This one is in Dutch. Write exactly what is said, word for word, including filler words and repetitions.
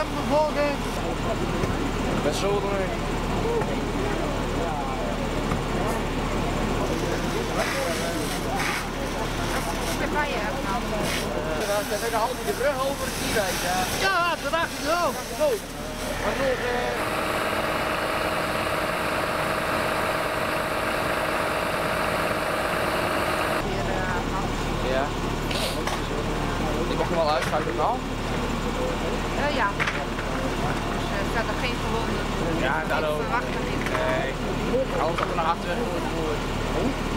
gaat vervolgen. Best zo ermee. Waar je hebt nou? Dan haalt hij de brug over die wijk. Ja, dat dacht ik ook. Goed. Maar nog... Uh... Ja. Ik mag hem wel uitschuiven nou? Uh, ja. Dus er staat er geen gewonden. Ja, daarom. Ik verwacht er niet. Nee. Alles op naar achteren.